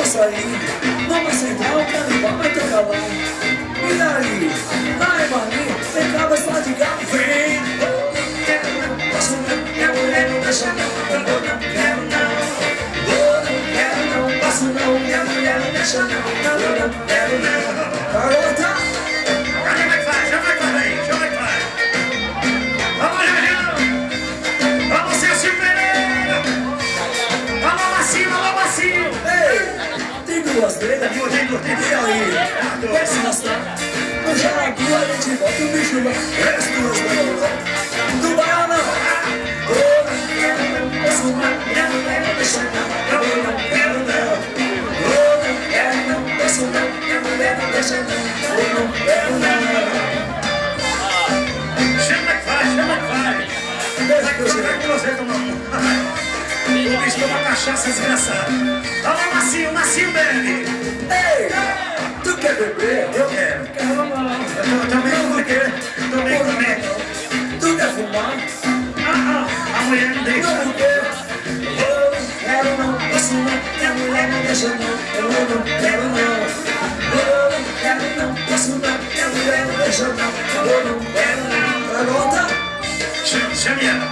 sair. Vamos sentar, o canibal vai tocar lá. E daí? Ai, maninho, tem cabeça de gato, vem. Posso não, minha mulher não deixa não. Eu não quero não. Eu não quero não. Posso não, minha mulher não deixa não. Eu não quero não. Garota! Cadê vai que faz? Já vai que faz aí, já vai que faz. Vamos, Jorginho. Vamos, Celso Pereira. Vamos, Macinho, vamos, Macinho. Ei, tem duas gretas? Tem duas. E aí? Vai se arrastar. No Jaraguá a gente bota o bicho lá. As duas não. Do Baiano não. Eu não quero não. Posso não, minha mulher não deixa não. Eu não quero não. Eu não quero não. Posso não, minha mulher não deixa não. Eu não quero não. Chama que faz. Vai que você tomando. O bicho toma cachaça desgraçada. Vamos, Macinho bebe. Ei, tu quer beber? Eu quero. Quero não. Eu também porque. Também. Tu quer fumar? A mulher não deixa. Não quero. Eu não quero não. Posso não, minha mulher não deixa não. Eu não quero não. Eu não quero não. Posso não, minha mulher não deixa não. Eu não quero não. Garota! Chame ela.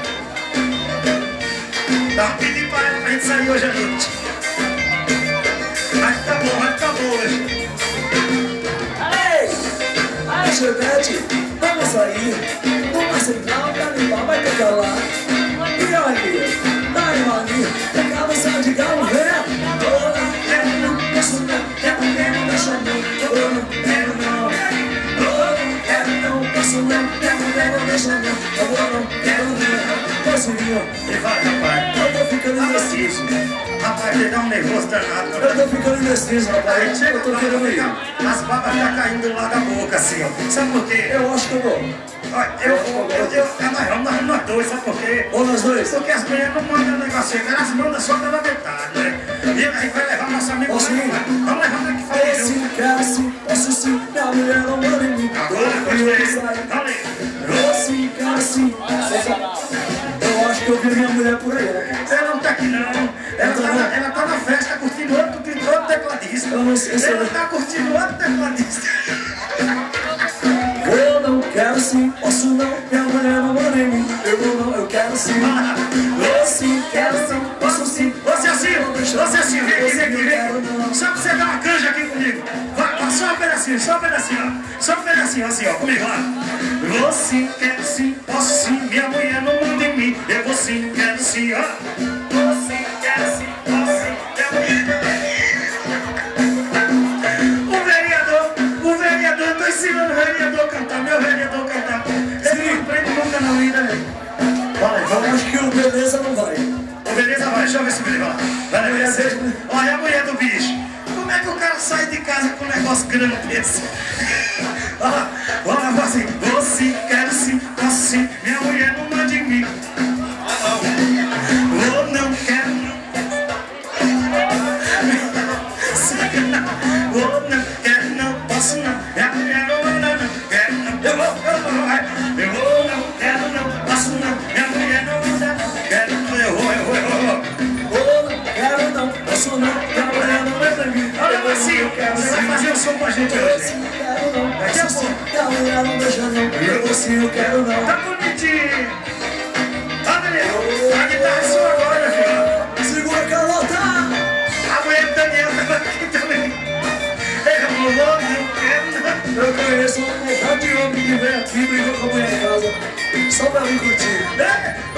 Dá um pedido pra gente sair hoje à noite. Vai ficar bom hoje. Ei! Chevette, vamos sair. Vamos sentar, o canibal vai tocar lá. E aí? Ai, maninho, tem cabeça de galo, vem. Eu não quero não, posso não, minha mulher não deixa não. Eu não quero não. Eu não quero não, posso não, minha mulher não deixa não. Eu não quero não. Pocinho, E vai, rapaz. eu tô ficando indeciso. Rapaz, ele dá um negócio danado. Eu tô ficando indeciso, Aí rapaz. chega Eu tô querendo ir. as babas ficam caindo lá da boca, assim, ó. Sabe por quê? Eu acho que eu vou. Nós dois, sabe por quê? Ou nós dois? Porque as mulheres não mandam negócio, elas mandam só pela metade, né? E aí vai levar nosso amigo lá, vamos levar ele que fala Esse quer sim, posso sim, minha mulher não manda em mim. agora, Vale. Esse quer sim, eu acho que eu vi minha mulher por aí, né? ela não tá aqui não, ela tá na festa curtindo outro tecladista. Eu não sei se ela tá curtindo outro tecladista. eu não quero sim, posso não, minha mulher não manda em mim. Eu quero sim. Eu sim, quero sim, posso sim. Você assim, vem aqui. Só pra você dar uma canja aqui comigo. Vai, só um pedacinho, ó. Só um pedacinho, assim, ó, comigo, ó. Você quer sim, posso sim, minha mulher não manda em mim. Eu vou sim, quero sim, ó. Você quer sim, posso sim, minha mulher não manda em mim. O vereador, tô ensinando o vereador a cantar, meu vereador a cantar. Ele não aprende nunca na vida, né? Eu acho que o beleza não vai. Beleza, vai, deixa eu ver se ele vai lá. Olha a mulher do bicho. Como é que o cara sai de casa com um negócio grande desse? Olha assim, você quer sim, posso sim, minha mulher não manda em mim. Eu não quero não. Eu não quero não, posso não, minha mulher não manda não. Quero não, eu não quero não, posso não, minha mulher não manda não. Quero não, eu vou. Eu não quero não, posso não, minha mulher não manda em mim. Olha, Marcinho, você vai fazer um som com a gente hoje. Eu não quero não, minha mulher não deixa não. Eu quero não. Tá bonitinho. Ó, Daniel, a guitarra é sua agora, meu filho. Segura a calota. A mulher do Daniel tá aqui também. Ele falou, não quero não. Eu conheço um bocado de homem que vem aqui e brigou com a mulher em casa só pra vir curtir.